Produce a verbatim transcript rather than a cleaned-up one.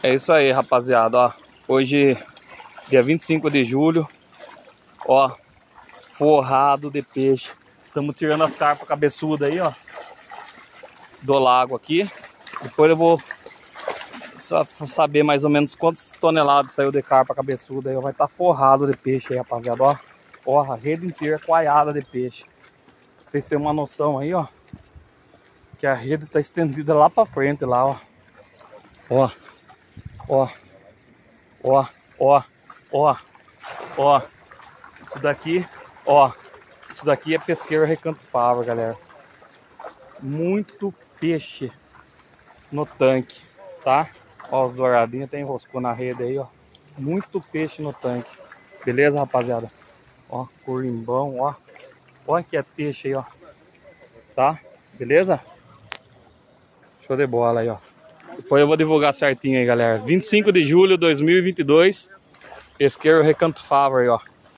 É isso aí, rapaziada, ó. Hoje, dia vinte e cinco de julho, ó, forrado de peixe. Estamos tirando as carpas cabeçudas aí, ó, do lago aqui. Depois eu vou saber mais ou menos quantas toneladas saiu de carpa cabeçuda aí. Vai estar tá forrado de peixe aí, rapaziada, ó. Ó, a rede inteira coalhada de peixe. Pra vocês terem uma noção aí, ó, que a rede tá estendida lá pra frente, lá, ó. Ó, ó, ó, ó, ó, ó. Isso daqui, ó, isso daqui é pesqueiro Recanto Fava, galera. Muito peixe no tanque, tá? Ó, os douradinhos tem enroscou na rede aí, ó. Muito peixe no tanque. Beleza, rapaziada? Ó, corimbão, ó. Olha que é peixe aí, ó. Tá? Beleza? Show de bola aí, ó. Depois eu vou divulgar certinho aí, galera. vinte e cinco de julho de dois mil e vinte e dois. Pesqueiro Recanto Fava aí, ó.